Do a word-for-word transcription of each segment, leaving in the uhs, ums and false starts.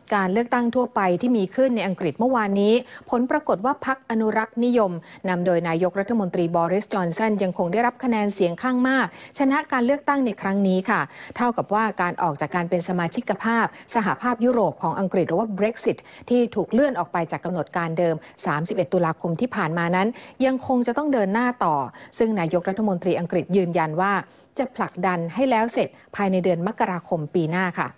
การเลือกตั้งทั่วไปที่มีขึ้นในอังกฤษเมื่อวานนี้ผลปรากฏว่าพรรคอนุรักษ์นิยมนำโดยนายกรัฐมนตรีบอริส จอนสันยังคงได้รับคะแนนเสียงข้างมากชนะการเลือกตั้งในครั้งนี้ค่ะเท่ากับว่าการออกจากการเป็นสมาชิกภาพสหภาพยุโรปของอังกฤษหรือว่า Brexit ที่ถูกเลื่อนออกไปจากกำหนดการเดิมสามสิบเอ็ดตุลาคมที่ผ่านมานั้นยังคงจะต้องเดินหน้าต่อซึ่งนายกรัฐมนตรีอังกฤษยืนยันว่าจะผลักดันให้แล้วเสร็จภายในเดือนมกราคมปีหน้าค่ะ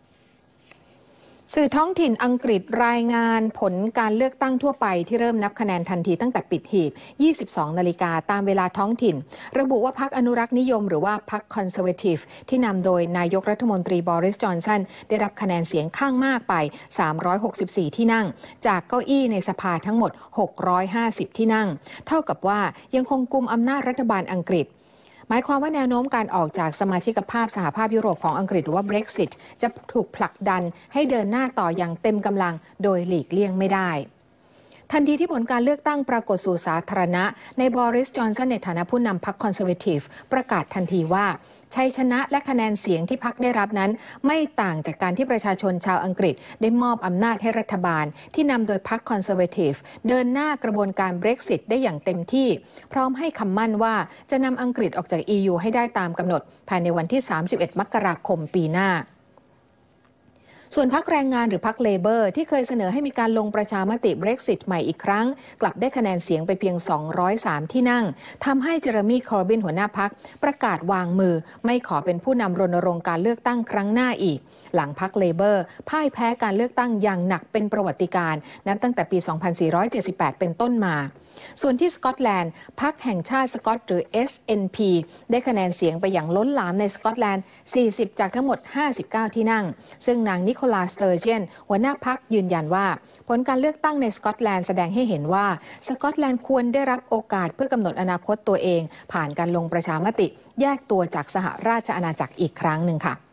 สื่อท้องถิ่นอังกฤษรายงานผลการเลือกตั้งทั่วไปที่เริ่มนับคะแนนทันทีตั้งแต่ปิดหีบ ยี่สิบสอง นาฬิกาตามเวลาท้องถิ่นระบุว่าพรรคอนุรักษ์นิยมหรือว่าพรรคคอนเซอร์เวทีฟที่นำโดยนายกรัฐมนตรีบอริส จอนสันได้รับคะแนนเสียงข้างมากไปสามร้อยหกสิบสี่ที่นั่งจากเก้าอี้ในสภาทั้งหมดหกร้อยห้าสิบที่นั่งเท่ากับว่ายังคงกุมอำนาจรัฐบาลอังกฤษหมายความว่าแนวโน้มการออกจากสมาชิกภาพสหภาพยุโรปของอังกฤษหรือว่า Brexit จะถูกผลักดันให้เดินหน้าต่ออย่างเต็มกำลังโดยหลีกเลี่ยงไม่ได้ทันทีที่ผลการเลือกตั้งปรากฏสู่สาธารณะในบอริส จอนสันในฐานะผู้นำพรรคคอนเซอร์เวทีฟประกาศทันทีว่าชัยชนะและคะแนนเสียงที่พรรคได้รับนั้นไม่ต่างจากการที่ประชาชนชาวอังกฤษได้มอบอำนาจให้รัฐบาลที่นำโดยพรรคคอนเซอร์เวทีฟเดินหน้ากระบวนการ Brexit ได้อย่างเต็มที่พร้อมให้คำมั่นว่าจะนำอังกฤษออกจาก อี ยู ให้ได้ตามกำหนดภายในวันที่สามสิบเอ็ดมกราคมปีหน้าส่วนพรรคแรงงานหรือพรรคเลเบอร์ที่เคยเสนอให้มีการลงประชามติ Brexit ใหม่อีกครั้งกลับได้คะแนนเสียงไปเพียงสองร้อยสามที่นั่งทำให้เจเรมี คอร์บินหัวหน้าพรรคประกาศวางมือไม่ขอเป็นผู้นำรณรงค์การเลือกตั้งครั้งหน้าอีกหลังพรรคเลเบอร์พ่ายแพ้การเลือกตั้งอย่างหนักเป็นประวัติการณ์นับตั้งแต่ปี สองพันสี่ร้อยเจ็ดสิบแปด เป็นต้นมาส่วนที่สกอตแลนด์พรรคแห่งชาติสกอตหรือ เอส เอ็น พี ได้คะแนนเสียงไปอย่างล้นหลามในสกอตแลนด์สี่สิบจากทั้งหมดห้าสิบเก้าที่นั่งซึ่งนางนิโคลัส สเตอร์เจนหัวหน้าพรรคยืนยันว่าผลการเลือกตั้งในสกอตแลนด์แสดงให้เห็นว่าสกอตแลนด์ควรได้รับโอกาสเพื่อกำหนดอนาคตตัวเองผ่านการลงประชามติแยกตัวจากสหราชอาณาจักรอีกครั้งหนึ่งค่ะ